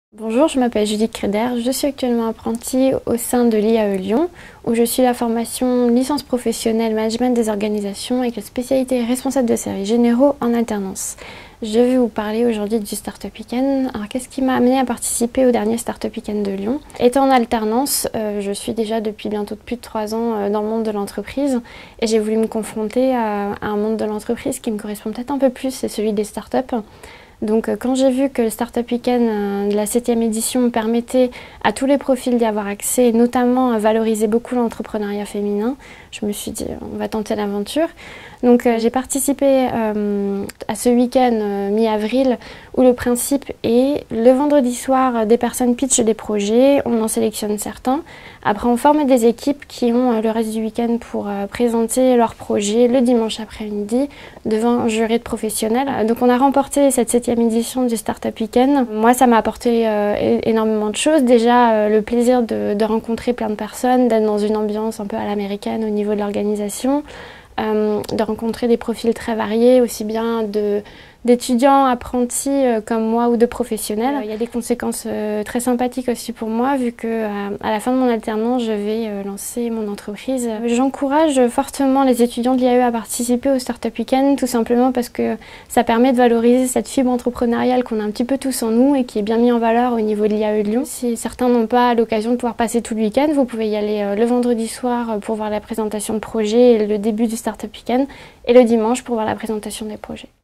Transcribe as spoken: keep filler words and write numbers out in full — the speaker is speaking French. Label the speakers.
Speaker 1: Bonjour, je m'appelle Judith Créder, je suis actuellement apprentie au sein de l'I A E Lyon où je suis la formation licence professionnelle management des organisations avec la spécialité responsable de services généraux en alternance. Je vais vous parler aujourd'hui du Startup Weekend. Alors qu'est-ce qui m'a amené à participer au dernier Startup Weekend de Lyon? Étant en alternance, euh, je suis déjà depuis bientôt plus de trois ans euh, dans le monde de l'entreprise et j'ai voulu me confronter à, à un monde de l'entreprise qui me correspond peut-être un peu plus, c'est celui des startups. Donc quand j'ai vu que le Startup Weekend de la septième édition permettait à tous les profils d'y avoir accès, et notamment à valoriser beaucoup l'entrepreneuriat féminin, je me suis dit on va tenter l'aventure. Donc euh, j'ai participé euh, à ce week-end euh, mi-avril où le principe est le vendredi soir des personnes pitchent des projets, on en sélectionne certains. Après on forme des équipes qui ont euh, le reste du week-end pour euh, présenter leurs projets le dimanche après-midi devant un jury de professionnels. Donc on a remporté cette septième édition du Startup Weekend. Moi ça m'a apporté euh, énormément de choses. Déjà euh, le plaisir de, de rencontrer plein de personnes, d'être dans une ambiance un peu à l'américaine au niveau de l'organisation. Euh, de rencontrer des profils très variés, aussi bien de, d'étudiants, apprentis euh, comme moi ou de professionnels. Euh, il y a des conséquences euh, très sympathiques aussi pour moi vu que euh, à la fin de mon alternance je vais euh, lancer mon entreprise. Euh, J'encourage fortement les étudiants de l'I A E à participer au Startup Weekend tout simplement parce que ça permet de valoriser cette fibre entrepreneuriale qu'on a un petit peu tous en nous et qui est bien mis en valeur au niveau de l'I A E de Lyon. Si certains n'ont pas l'occasion de pouvoir passer tout le week-end, vous pouvez y aller euh, le vendredi soir pour voir la présentation de projet et le début du Startup Weekend et le dimanche pour voir la présentation des projets.